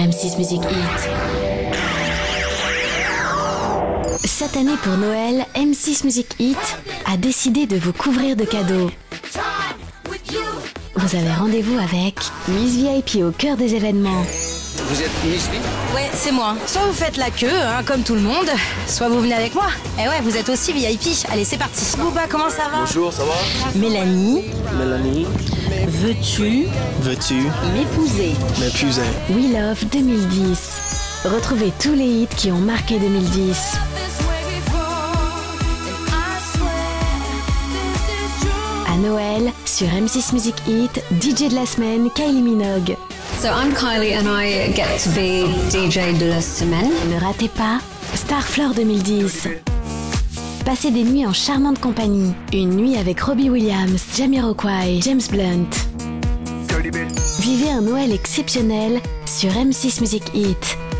M6 Music Hit. Cette année pour Noël, M6 Music Hit a décidé de vous couvrir de cadeaux. Vous avez rendez-vous avec Miss VIP au cœur des événements. Vous êtes Miss V? Ouais, c'est moi. Soit vous faites la queue, comme tout le monde, soit vous venez avec moi. Et ouais, vous êtes aussi VIP. Allez, c'est parti. Bouba, comment ça va? Bonjour, ça va? Mélanie, veux-tu m'épouser? M'épouser. We Love 2010. Retrouvez tous les hits qui ont marqué 2010. À Noël, sur M6 Music Hit, DJ de la semaine, Kylie Minogue. So I'm Kylie and I get to be DJ de la semaine. Ne ratez pas Starfleur 2010. Passez des nuits en charmante compagnie. Une nuit avec Robbie Williams, Jamiroquai, James Blunt. Vivez un Noël exceptionnel sur M6 Music Hit.